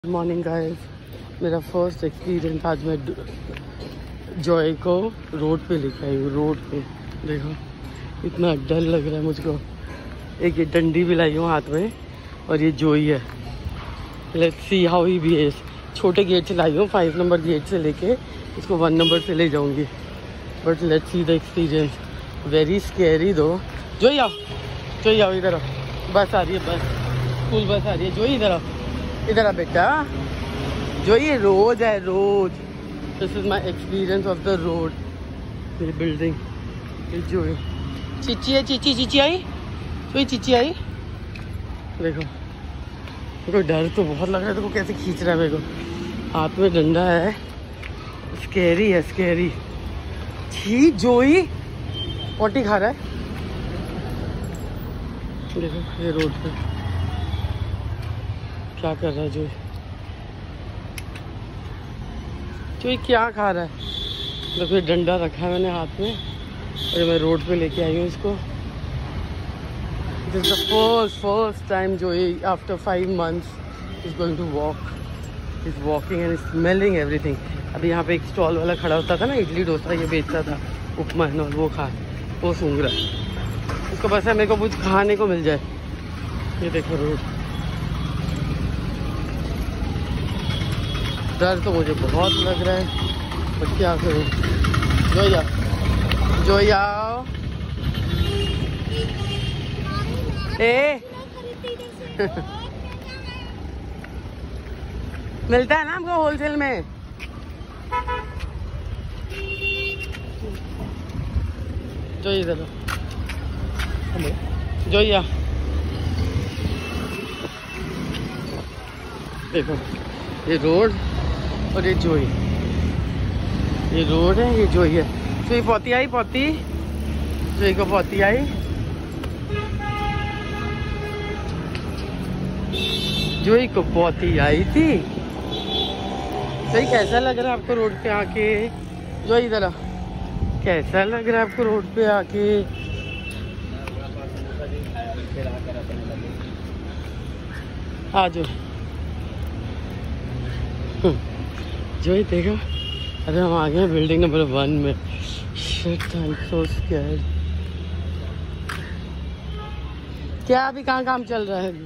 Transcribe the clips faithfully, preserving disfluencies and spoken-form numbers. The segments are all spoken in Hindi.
Good morning guys. मेरा फर्स्ट एक्सपीरियंस आज मैं जॉय को रोड पे लेके आई हूँ। रोड पे देखो इतना डर लग रहा है मुझको। एक ये डंडी भी लाई हूँ हाथ में और ये जोई है। Let's see how he behaves. छोटे गेट से लाई हूँ, फाइव नंबर गेट से लेके इसको वन नंबर से ले जाऊँगी। But let's see the experience. Very scary though. Joey आओ, जोई आओ इधर आओ। बस आ रही है, बस स्कूल बस आ रही है। जोई इधर आओ, इधर आ बेटा। जो ये रोड है, road. This is my experience of the road. ये बिल्डिंग, ये जो है चीची है, चीची चीची आई, तो ये चीची आई। देखो मेरे को डर तो बहुत लग रहा है। देखो कैसे खींच रहा है मेरे को, हाथ में डंडा है। स्कैरी है, स्कैरी। छी जोई पोटी खा रहा है। देखो ये रोड पे क्या कर रहा है जो जो क्या खा रहा है। देखो ये डंडा रखा है मैंने हाथ में और मैं रोड पे लेके आई हूँ इसको। This is the first first time जो after five months is going to walk. Is walking and smelling everything. अभी यहाँ पे एक स्टॉल वाला खड़ा होता था ना, इडली डोसा ये बेचता था, उपमा और वो खा वो सूंघ रहा है। उसको बस है मेरे को कुछ खाने को मिल जाए। ये देखो रोड। डर तो मुझे बहुत लग रहा है, पर क्या करूँ। जो आओ, जो आओ। ए मिलता है ना हमको होलसेल में। जो इधर जो आ देखो ये रोड और ये जोई। ये रोड है, ये जोई है। तो ये पौती आई, पौती जोई को पौती आई। जोई को पौती आई थी। तो कैसा लग रहा है आपको रोड पे आके? जो इधर आ, कैसा लग रहा है आपको रोड पे आके? आ जाओ। जो ही देखो, अरे हम आ गए बिल्डिंग नंबर वन में। Shit, I am so scared. क्या अभी कहाँ काम चल रहा है?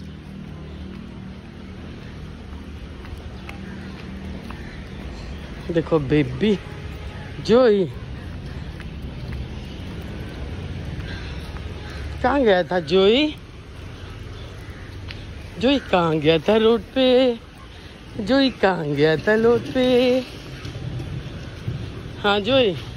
देखो बेबी जोई कहाँ गया था? जोई जोई कहाँ गया था रोड पे? जोई कहाँ गया था रोड पे? हाँ जोई।